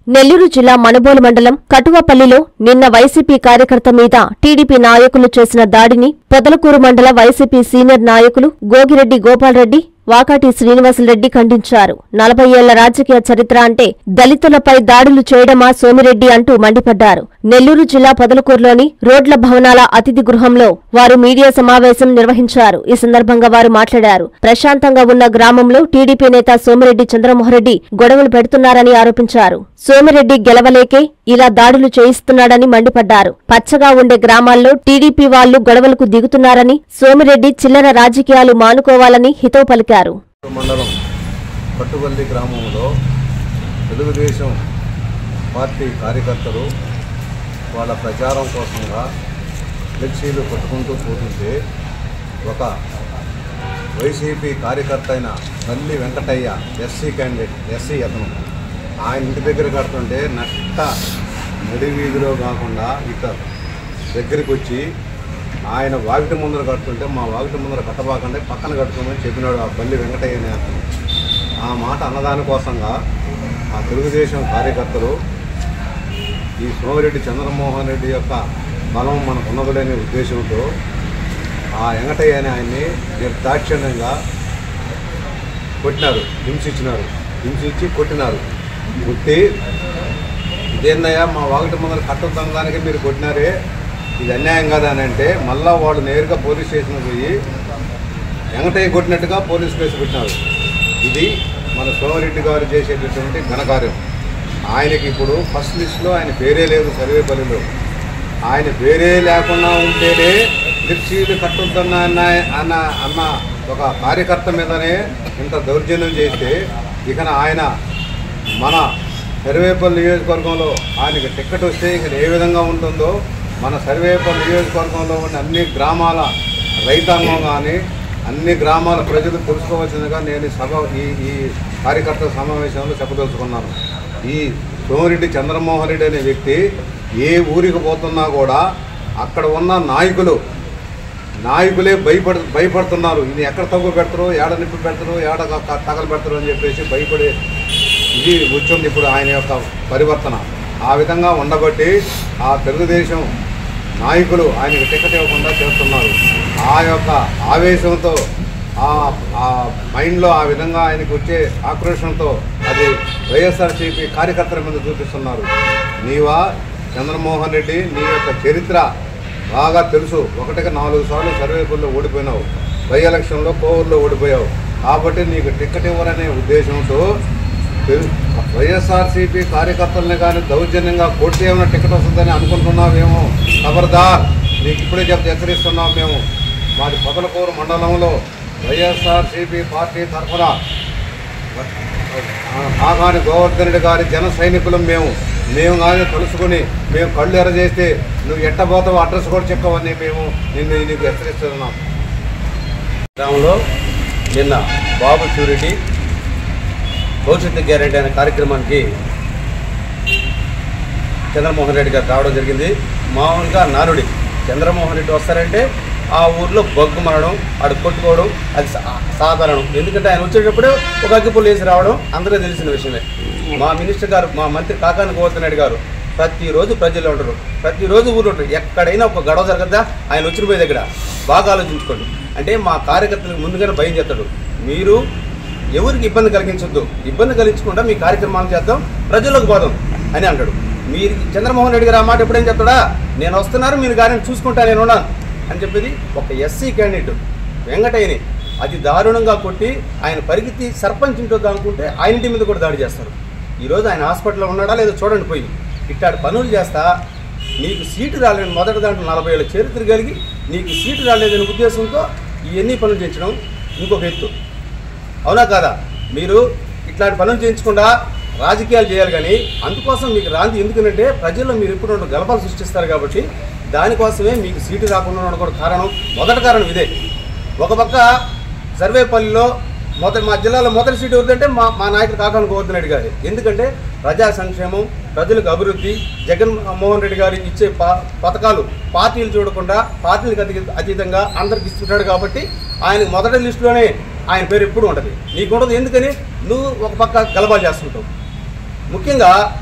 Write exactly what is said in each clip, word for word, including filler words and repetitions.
నెల్లూరు జిల్లా మనుబోలు మండలం కటువపల్లిలో నిన్న వైసీపీ కార్యకర్త మీద టీడీపీ నాయకులు చేసిన దాడిని పొదలకూరు మండల వైసీపీ సీనియర్ నాయకులు గోగిరెడ్డి గోపాల్రెడ్డి, వాకాటి శ్రీనివాసులరెడ్డి ఖండించారు. నలభై ఏళ్ల రాజకీయ చరిత్ర అంటే దళితులపై దాడులు చేయడమా సోమిరెడ్డి అంటూ మండిపడ్డారు. నెల్లూరు జిల్లా పొదలకూరులోని రోడ్ల భవనాల అతిథి గృహంలో వారు మీడియా సమావేశం నిర్వహించారు. ఈ సందర్భంగా వారు మాట్లాడారు. ప్రశాంతంగా ఉన్న గ్రామంలో టీడీపీ నేత సోమిరెడ్డి చంద్రమోహన్రెడ్డి గొడవలు పెడుతున్నారని ఆరోపించారు. సోమిరెడ్డి గెలవలేకే ఇలా దాడులు చేయిస్తున్నాడని మండిపడ్డారు. పచ్చగా ఉండే గ్రామాల్లో టీడీపీ వాళ్లు గొడవలకు దిగుతున్నారని, సోమిరెడ్డి చిల్లర రాజకీయాలు మానుకోవాలని హితవు పలికారు. మండలం కట్టువల్లి గ్రామంలో తెలుగుదేశం పార్టీ కార్యకర్తలు వాళ్ళ ప్రచారం కోసంగా ఫ్లెక్సీలు కొట్టుకుంటూ పోతుంటే ఒక వైసీపీ కార్యకర్త అయిన తల్లి వెంకటయ్య ఎస్సీ క్యాండిడేట్ ఎస్సీ అతను ఆయన ఇంటి దగ్గర కడుతుంటే నట్ట నడి వీధిలో కాకుండా ఇక్కడ దగ్గరికి వచ్చి ఆయన వాకిటి ముందర కడుతుంటే మా వాకిటి ముందర కట్టబాకంటే పక్కన కట్టుకోమని చెప్పినాడు ఆ బల్లి వెంకటయ్య అనే అతను. ఆ మాట అన్నదాని కోసంగా ఆ తెలుగుదేశం కార్యకర్తలు ఈ సోమిరెడ్డి చంద్రమోహన్ రెడ్డి యొక్క బలం మనకు ఉన్నదులేని ఉద్దేశంతో ఆ వెంకటయ్య అనే ఆయన్ని నిర్దాక్షిణ్యంగా కొట్టినారు, హింసించినారు, హింసించి కొట్టినారు. కొట్టి ఇదేందయ్యా మా వాకిటి ముందర కట్టొద్దానికి మీరు కొట్టినారే, ఇది అన్యాయం కదా అని అంటే మళ్ళా వాళ్ళు నేరుగా పోలీస్ స్టేషన్కి పోయి వెంకటయ్య కొట్టినట్టుగా పోలీస్ కేసు పెట్టినారు. ఇది మన సోమిరెడ్డి గారు చేసేటటువంటి ఘనకార్యం. ఆయనకి ఇప్పుడు ఫస్ట్ లిస్టులో ఆయన పేరే లేదు సర్వేపల్లిలో. ఆయన పేరే లేకుండా ఉంటేనే ఫ్లెక్సీలు కట్టొద్దన్న అన్న అన్న అన్న ఒక కార్యకర్త మీదనే ఇంత దౌర్జన్యం చేస్తే ఇక ఆయన మన సర్వేపల్లి నియోజకవర్గంలో ఆయనకి టికెట్ వస్తే ఇక ఏ విధంగా ఉంటుందో మన సర్వేపల్లి నియోజకవర్గంలో ఉన్న అన్ని గ్రామాల రైతాంగం కానీ అన్ని గ్రామాల ప్రజలు తెలుసుకోవాల్సిందిగా నేను సభ ఈ ఈ కార్యకర్తల సమావేశంలో చెప్పదలుచుకున్నాను. ఈ సోమిరెడ్డి చంద్రమోహన్ రెడ్డి అనే వ్యక్తి ఏ ఊరికి పోతున్నా కూడా అక్కడ ఉన్న నాయకులు నాయకులే భయపడు భయపడుతున్నారు. ఇది ఎక్కడ తగ్గు పెడతారు, ఏడ నిప్పి పెడతారు, ఏడ తగలు పెడతారు అని చెప్పేసి భయపడే ఇది వచ్చింది ఇప్పుడు ఆయన యొక్క పరివర్తన. ఆ విధంగా ఉండబట్టి ఆ తెలుగుదేశం నాయకులు ఆయనకు టికెట్ ఇవ్వకుండా చేస్తున్నారు. ఆ యొక్క ఆవేశంతో ఆ మైండ్లో ఆ విధంగా ఆయనకు వచ్చే ఆక్రోషంతో అది వైఎస్ఆర్సీపీ కార్యకర్తల మీద చూపిస్తున్నారు. నీవా చంద్రమోహన్ రెడ్డి, నీ యొక్క చరిత్ర బాగా తెలుసు. ఒకటికి నాలుగు సార్లు సర్వేపల్లిలో ఓడిపోయినావు, బై ఎలక్షన్లో కోవూరులో ఓడిపోయావు. కాబట్టి నీకు టికెట్ ఇవ్వరనే ఉద్దేశంతో వైఎస్ఆర్సీపీ కార్యకర్తలని కానీ దౌర్జన్యంగా కొట్టి ఏమైనా టికెట్ వస్తుందని అనుకుంటున్నామేమో. ఖబర్దార్, నీకు ఇప్పుడే చెప్తే హెచ్చరిస్తున్నాం. మేము మాది పొదలకూరు మండలంలో వైఎస్ఆర్సీపీ పార్టీ తరఫున ఆగాని గోవర్ధన్ రెడ్డి గారి జన సైనికులం మేము మేము కానీ కలుసుకొని మేము కళ్ళు ఎర్ర చేస్తే నువ్వు ఎట్టబోతావో అడ్రస్ కూడా చెప్పవని మేము నిన్ను నీకు హెచ్చరిస్తున్నాం. గ్రామంలో నిన్న బాబు షూరిటీ భవిష్యత్తు గ్యారెంటీ అనే కార్యక్రమానికి చంద్రమోహన్ రెడ్డి గారు రావడం జరిగింది. మామూలుగా నానుడి చంద్రమోహన్ రెడ్డి వస్తారంటే ఆ ఊర్లో బొగ్గు మరడం, ఆడు కొట్టుకోవడం అది సాధారణం. ఎందుకంటే ఆయన వచ్చేటప్పుడే ఒక అగ్గిపుల్లు వేసి రావడం అందరికీ తెలిసిన విషయమే. మా మినిస్టర్ గారు, మా మంత్రి కాకాని గోవర్ధన్ రెడ్డి గారు ప్రతిరోజు ప్రజల్లో ఉంటారు, ప్రతిరోజు ఊళ్ళో ఉంటారు. ఎక్కడైనా ఒక గొడవ జరగద్దా ఆయన వచ్చిన పోయే దగ్గర బాగా ఆలోచించుకోండి. అంటే మా కార్యకర్తలకు ముందుగానే భయం చేస్తాడు. మీరు ఎవరికి ఇబ్బంది కలిగించొద్దు, ఇబ్బంది కలిగించకుండా మీ కార్యక్రమాలు చేద్దాం, ప్రజలకు పోదాం అని అంటాడు. మీరు చంద్రమోహన్ రెడ్డి గారు ఆ మాట ఎప్పుడేం చెప్తాడా, నేను వస్తున్నారు మీరు గారిని చూసుకుంటా నేను ఉన్నాను అని చెప్పేది ఒక ఎస్సీ క్యాండిడేట్ వెంకటయ్యని అతి దారుణంగా కొట్టి ఆయన పరిగెత్తి సర్పంచ్ ఇంటో అనుకుంటే ఆయన ఇంటి మీద కూడా దాడి చేస్తారు. ఈరోజు ఆయన హాస్పిటల్లో ఉన్నాడా లేదో చూడండి. పోయి ఇట్టాడు పనులు చేస్తా నీకు సీటు రాలేదని మొదటి దాంట్లో నలభై ఏళ్ళ చరిత్ర కలిగి నీకు సీటు రాలేదనే ఉద్దేశంతో ఇవన్నీ పనులు చేయించడం ఇంకొక ఎత్తు. అవునా కాదా? మీరు ఇట్లాంటి పనులు చేయించకుండా రాజకీయాలు చేయాలి. కానీ అందుకోసం మీకు రాంది ఎందుకంటే ప్రజల్లో మీరు ఎప్పుడు గలపాలు సృష్టిస్తారు కాబట్టి దానికోసమే మీకు సీటు రాకుండా ఉండడం కూడా కారణం. మొదటి కారణం ఇదే. ఒక పక్క సర్వేపల్లిలో మొదటి మా జిల్లాలో మొదటి సీటు ఎవరిదంటే మా మా నాయకుడు కాకాని గోవర్ధన్ రెడ్డి గారు. ఎందుకంటే ప్రజా సంక్షేమం, ప్రజలకు అభివృద్ధి, జగన్మోహన్ రెడ్డి గారు ఇచ్చే పథకాలు పార్టీలు చూడకుండా పార్టీలకు అతి అతీతంగా అందరికి ఇస్తుంటాడు కాబట్టి ఆయనకు మొదటి లిస్టులోనే ఆయన పేరు ఎప్పుడు ఉంటుంది. నీకు ఉండదు. ఎందుకని నువ్వు ఒక పక్క గలబాలు చేస్తుంటావు. ముఖ్యంగా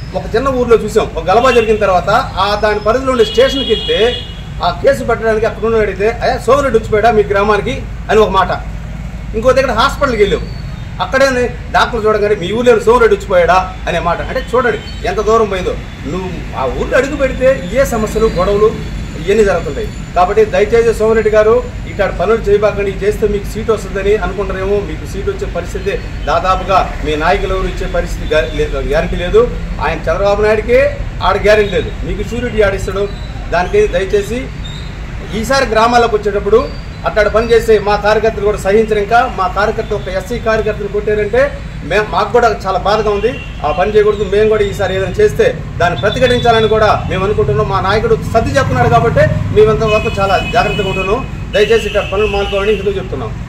ఒక చిన్న ఊర్లో చూసాం. ఒక గలబా జరిగిన తర్వాత ఆ దాని పరిధిలో ఉండే స్టేషన్కి వెళ్తే ఆ కేసు పెట్టడానికి అక్కడ ఉన్న అడిగితే అయ్యా సోమరెడ్డి వచ్చిపోయాడా మీ గ్రామానికి అని ఒక మాట. ఇంకో దగ్గర హాస్పిటల్కి వెళ్ళాం, అక్కడే డాక్టర్ చూడగానే మీ ఊళ్ళో సోమరెడ్డి వచ్చిపోయాడా అనే మాట. అంటే చూడండి ఎంత దూరం పోయిందో. నువ్వు ఆ ఊళ్ళో అడుగు పెడితే ఏ సమస్యలు గొడవలు ఇవన్నీ జరుగుతుంటాయి. కాబట్టి దయచేసి సోమరెడ్డి గారు ఇక్కడ పనులు చేయబాకండి, చేస్తే మీకు సీట్ వస్తుందని అనుకుంటారేమో. మీకు సీట్ వచ్చే పరిస్థితి దాదాపుగా మీ నాయకులు ఎవరు ఇచ్చే పరిస్థితి గ్యారంటీ లేదు. ఆయన చంద్రబాబు నాయుడికి ఆడ గ్యారంటీ లేదు, మీకు షూరిటీ ఆడిస్తాడు. దానికి దయచేసి ఈసారి గ్రామాలకు వచ్చేటప్పుడు అక్కడ పనిచేసే మా కార్యకర్తలు కూడా సహించరు. ఇంకా మా కార్యకర్త ఒక ఎస్సీ కార్యకర్తలు కొట్టారంటే మేము మాకు కూడా చాలా బాధగా ఉంది. ఆ పని చేయకూడదు. మేము కూడా ఈసారి ఏదైనా చేస్తే దాన్ని ప్రతిఘటించాలని కూడా మేము అనుకుంటున్నాం. మా నాయకుడు సర్ది చెప్తున్నాడు కాబట్టి మేమంతా వరకు చాలా జాగ్రత్తగా ఉంటున్నాం. దయచేసి ఇక్కడ పనులు మానుకోవాలని హిందూ చెప్తున్నాం.